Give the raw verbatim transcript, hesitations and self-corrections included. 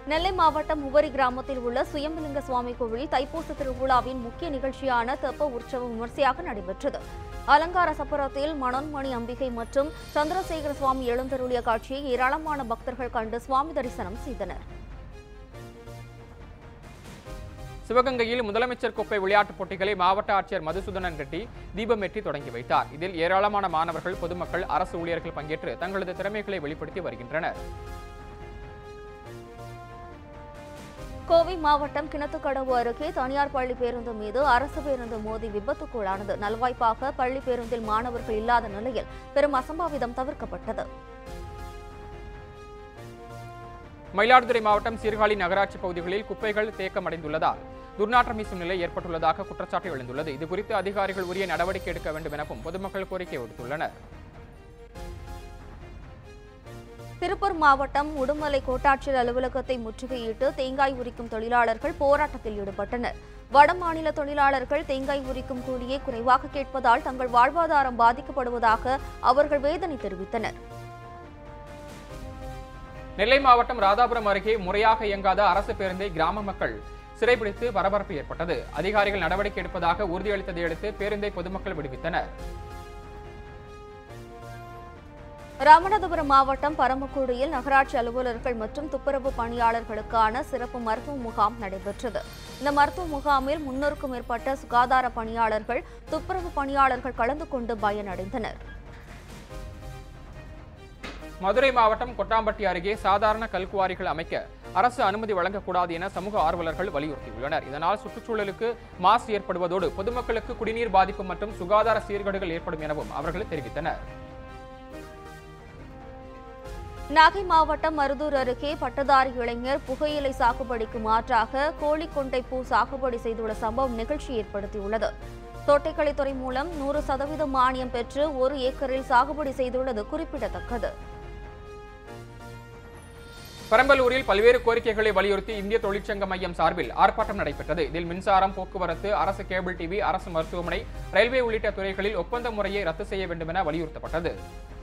நெல்லை மாவட்டம் உவரி கிராமத்தில் உள்ள சுயம்பலிங்க சுவாமி கோவில் தைப்பூச திருவிழாவின் முக்கிய நிகழ்ச்சியான தெப்ப உற்சவம் விமர்சையாக நடைபெற்றது. அலங்கார சப்பரத்தில் மனோன்மணி அம்பிகை மற்றும் சந்திரசேகர சுவாமி எழுந்தருளிய காட்சியை ஏராளமான பக்தர்கள் கண்டு சுவாமி தரிசனம் செய்தனர். சிவகங்கையில் முதலமைச்சர் கோப்பை விளையாட்டுப் போட்டிகளை மாவட்ட ஆட்சியர் மதுசூதனன் ரெட்டி தீபமேற்றி தொடங்கி வைத்தார். இதில் ஏராளமான மாணவர்கள், பொதுமக்கள், அரசு ஊழியர்கள் பங்கேற்று தங்களது திறமைகளை வெளிப்படுத்தி வருகின்றனர். கோவை மாவட்டம் கிணத்துக்கடவு அருகே தனியார் பள்ளி பேருந்து மீது அரசு பேருந்து மோதி விபத்துக்குள்ளானது. நல்வாய்ப்பாக பள்ளி பேருந்தில் மாணவர்கள் இல்லாத நிலையில் பெரும் அசம்பாவிதம் தவிர்க்கப்பட்டது. மயிலாடுதுறை மாவட்டம் சீர்காழி நகராட்சி பகுதிகளில் குப்பைகள் தேக்கமடைந்துள்ளதால் துர்நாற்றம் வீசும் நிலை ஏற்பட்டுள்ளதாக குற்றச்சாட்டு எழுந்துள்ளது. இதுகுறித்து அதிகாரிகள் உரிய நடவடிக்கை எடுக்க வேண்டும் எனவும் பொதுமக்கள் கோரிக்கை விடுத்துள்ளனர். திருப்பூர் மாவட்டம் உடுமலை கோட்டாட்சியர் அலுவலகத்தை முற்றுகையிட்டு தேங்காய் உரிக்கும் தொழிலாளர்கள் போராட்டத்தில் ஈடுபட்டனர். வட மாநில தொழிலாளர்கள் தேங்காய் உரிக்கும் கூலியை குறைவாக கேட்பதால் தங்கள் வாழ்வாதாரம் பாதிக்கப்படுவதாக அவர்கள் வேதனை தெரிவித்தனர். நெல்லை மாவட்டம் ராதாபுரம் அருகே முறையாக இயங்காத அரசு பேருந்தை கிராம மக்கள் சிறைபிடித்து பரபரப்பு ஏற்பட்டது. அதிகாரிகள் நடவடிக்கை எடுப்பதாக உறுதியளித்ததை அடுத்து பேருந்தை பொதுமக்கள் விடுவித்தனர். ராமநாதபுரம் மாவட்டம் பரமக்குடியில் நகராட்சி அலுவலர்கள் மற்றும் துப்புரவு பணியாளர்களுக்கான சிறப்பு மருத்துவ முகாம் நடைபெற்றது. இந்த மருத்துவ முகாமில் முன்னூறுக்கும் மேற்பட்ட சுகாதார பணியாளர்கள், துப்புரவு பணியாளர்கள் கலந்து கொண்டு பயனடைந்தனர். மதுரை மாவட்டம் கொட்டாம்பட்டி அருகே சாதாரண கல்குவாரிகள் அமைக்க அரசு அனுமதி வழங்கக்கூடாது என சமூக ஆர்வலர்கள் வலியுறுத்தியுள்ளனர். இதனால் சுற்றுச்சூழலுக்கு மாசு ஏற்படுவதோடு பொதுமக்களுக்கு குடிநீர் பாதிப்பு மற்றும் சுகாதார சீர்கேடுகள் ஏற்படும் எனவும் அவர்கள் தெரிவித்தனர். நாகை மாவட்டம் மருதூர் அருகே பட்டதாரி இளைஞர் புகையிலை சாகுபடிக்கு மாற்றாக கோழிக்கொண்டை பூ சாகுபடி செய்துள்ள சம்பவம் நிகழ்ச்சி ஏற்படுத்தியுள்ளது. தோட்டக்கலைத்துறை மூலம் நூறு சதவீதம் மானியம் பெற்று ஒரு ஏக்கரில் சாகுபடி செய்துள்ளது குறிப்பிடத்தக்கது. பெரம்பலூரில் பல்வேறு கோரிக்கைகளை வலியுறுத்தி இந்திய தொழிற்சங்க மையம் சார்பில் ஆர்ப்பாட்டம் நடைபெற்றது. இதில் மின்சாரம், போக்குவரத்து, அரசு கேபிள் டிவி, அரசு மருத்துவமனை, ரயில்வே உள்ளிட்ட துறைகளில் ஒப்பந்த முறையை ரத்து செய்ய வேண்டும் என வலியுறுத்தப்பட்டது.